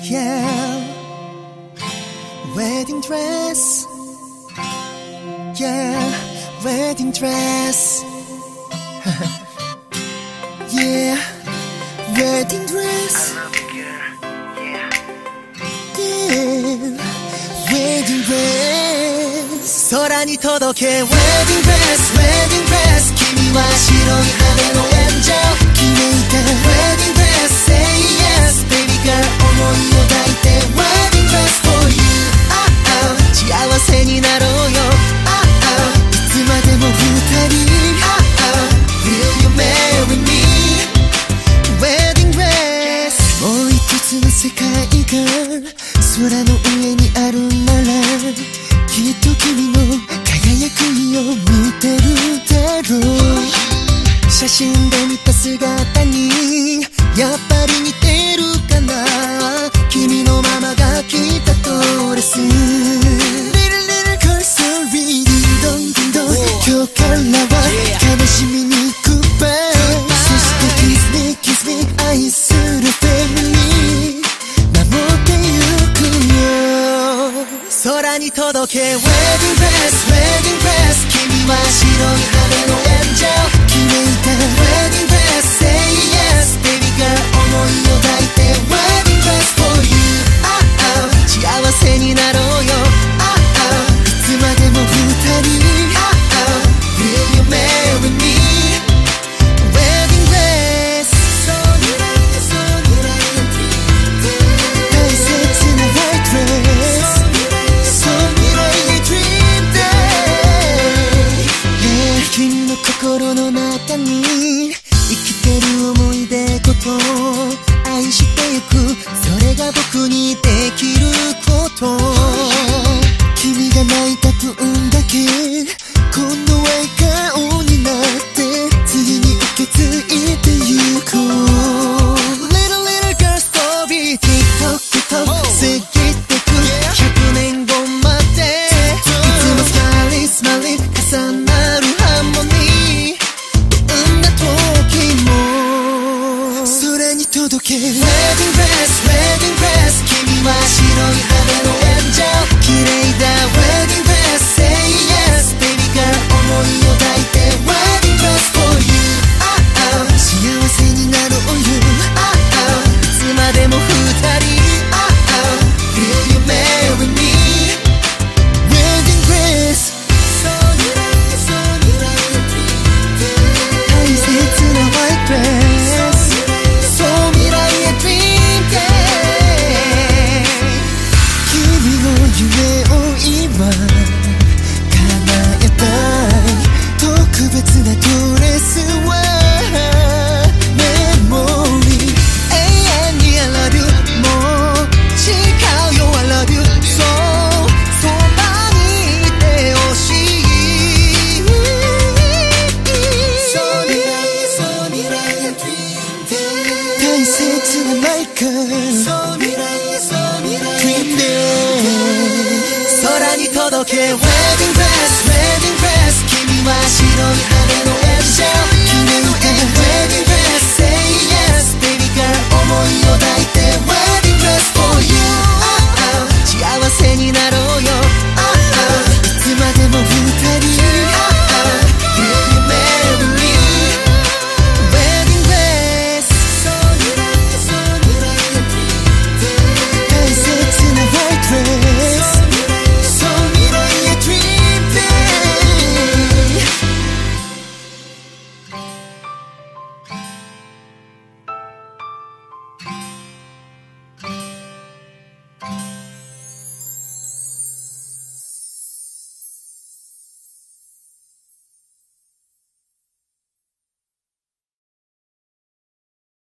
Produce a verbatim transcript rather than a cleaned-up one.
Yeah, wedding dress. Yeah, wedding dress. Yeah, wedding dress. I love you, girl. Yeah. Yeah, wedding dress. 空に届け wedding dress, wedding dress. 君は白い羽のエンジェル。決めた wedding dress, say yes, baby girl. 思いを抱いて wedding dress for you. ああ、幸せになろうよ。ああ、いつまでも二人。ああ、will you marry me? Wedding dress. もう一つの世界が空の上にあるなら、きっと君の輝く日を見てるだろう。写真で見た姿にやっぱり似てるかな。君のママが着たドレス。 Little little girl so ready, どんどんどん今日からは悲しみにグッバイ。そして Kiss me kiss me 愛するファミリー守ってゆくよ。空に届け wedding dress, wedding dress. 君は白い羽のエンジェル。決めた wedding dress, say yes, baby girl. 思いを抱いて wedding dress for you. ああ、幸せになろうよ。ああ、いつまでも二人。ああ、will you marry me? Wedding dress. そう未来へそう未来へ大切な white dress。そう未来へ dream day。 Yeah、 君の心の中に生きてる思い出こと愛してゆく。それが僕にできること。君が泣いた分だけ今度は笑顔になって次に受け継いでゆく。 Little little girl story ティックトックと過ぎてくひゃくねんごまで。いつもスマイリースマイリー重なるハーモニー。どんな時も空に届け wedding dress, wedding dress. 君は白い羽のエンジェル。綺麗だ wedding dress, say yes, baby girl. 思いを抱いて wedding dress for you. ああ、幸せになろうよ。ああ、いつまでも二人。ああ、will you marry me? Wedding dress. そう未来へそう未来へ大切な white dress。 そう未来へ dream day。 君の夢を今叶えたい特別なドレスはメモリー。永遠に I love you。 もう誓うよ I love you。 そうそばにいてほしい。そう未来へそう未来へ dream day。 大切なマイカー。そう未来へそう未来へ dream day。 空に届け wedding dress, wedding dress. 君は白い